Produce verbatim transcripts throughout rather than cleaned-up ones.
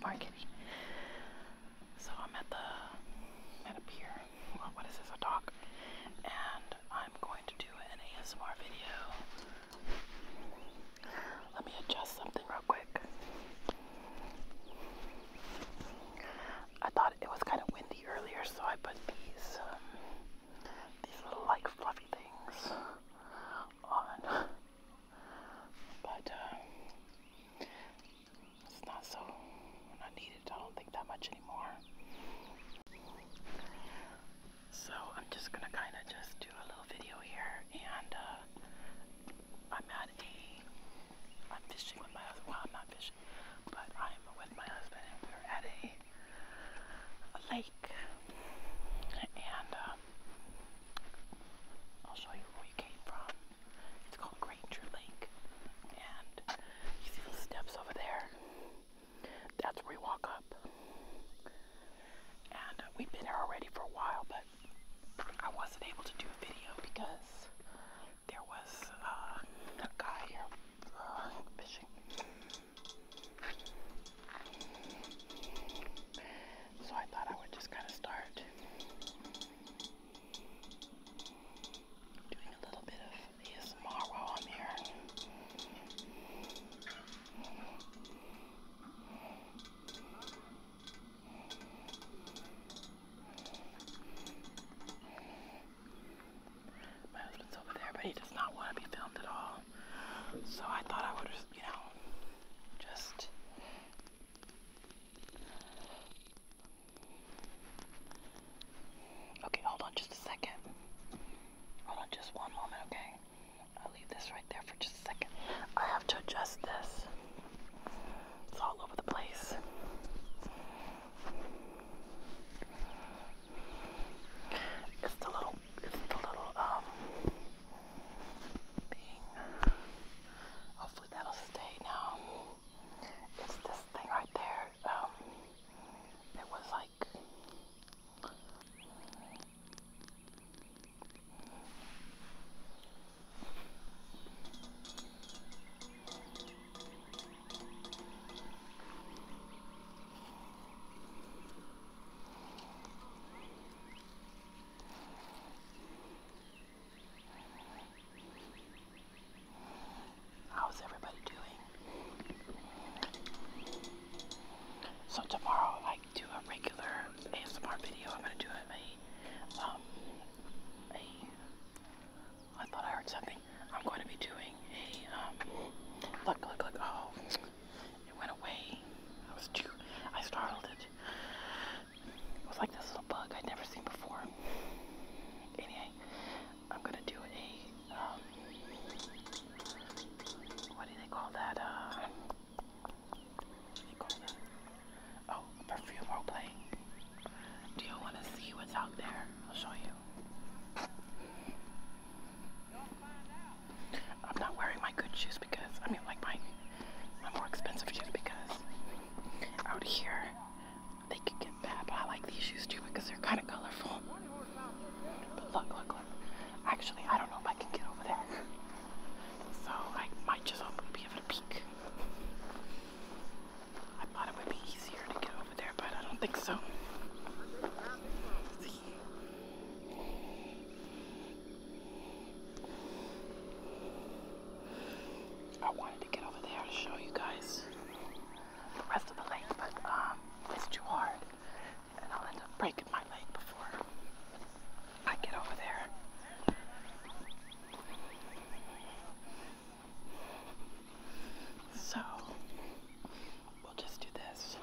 ASMRkitty. So I'm at the at a pier. Well, what is this? A dock, and I'm going to do an A S M R video. Let me adjust something real quick. I thought it was kind of windy earlier, so I put these um, these little like fluffy things on. But uh, it's not so not needed. I don't think that much anymore. So I'm just gonna kind of just do a little video here, and uh, I'm at a I'm fishing with my husband. Well, I'm not fishing, but I'm with my husband, and we're at a a lake, and um, I'll show you where we came from. It's called Granger Lake, and you see those steps over there? That's where we walk up. And uh, we've been here already for a while, but I wasn't able to do a video because there was uh, a guy here uh, fishing. So I thought I would just kind of start doing a little bit of A S M R while I'm here. My husband's over there, but he does not want to be filmed at all. So I thought I would, you know, just okay, hold on just a second. Hold on just one moment, okay? I'll leave this right there for just a second. I have to adjust this. It's all over the place. It's the little, it's the little, um, thing. Hopefully that'll stay now. It's this thing right there. Um, it was like, how's everybody doing? So tomorrow I do a regular A S M R video. I'm gonna do a, a um a I thought I heard something. I'm going to be doing a um look look look oh it went away. I was too I startled it. It was like this little bug I'd never seen before. Anyway, I'm gonna do a um what do they call that? Uh, what do they call that? Oh, perfume role playing. Do you want to see what's out there? I'll show you. I'm not wearing my good shoes because, I mean, like my, my more expensive shoes because out here they could get bad, but I like these shoes too because they're kind of colorful. But look, look, look. Actually, I don't know if I can get over there. So I might just be able to peek. I thought it would be easier to get over there, but I don't think so. See? I wanted to get over there to show you guys the rest of the lake, but um, it's too hard, and I'll end up breaking my leg before I get over there. So, we'll just do this.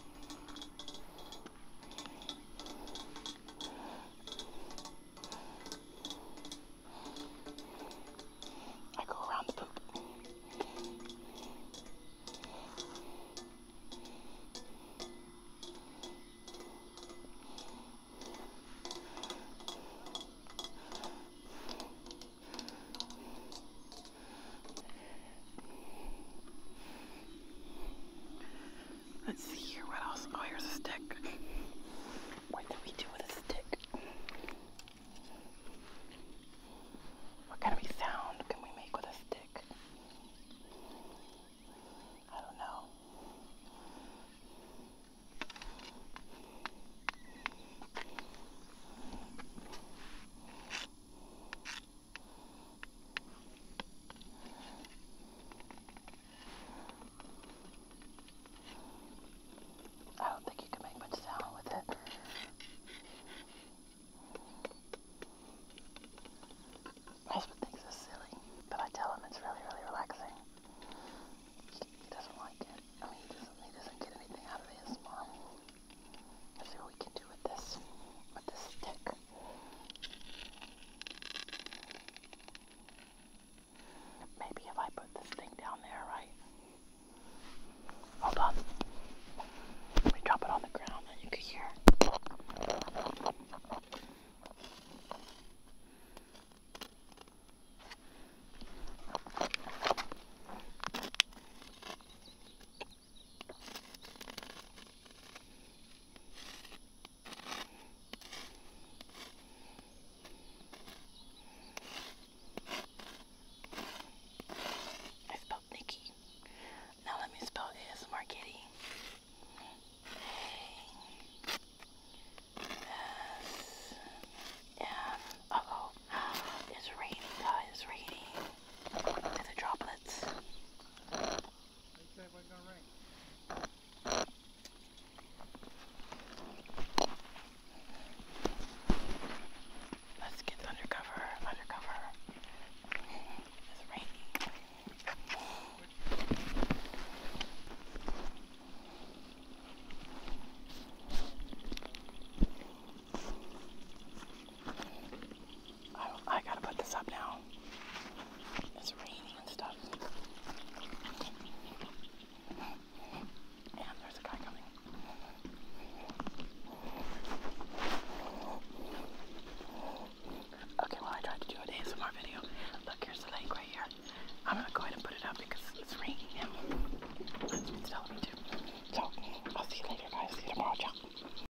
I go around the poop. Hold on.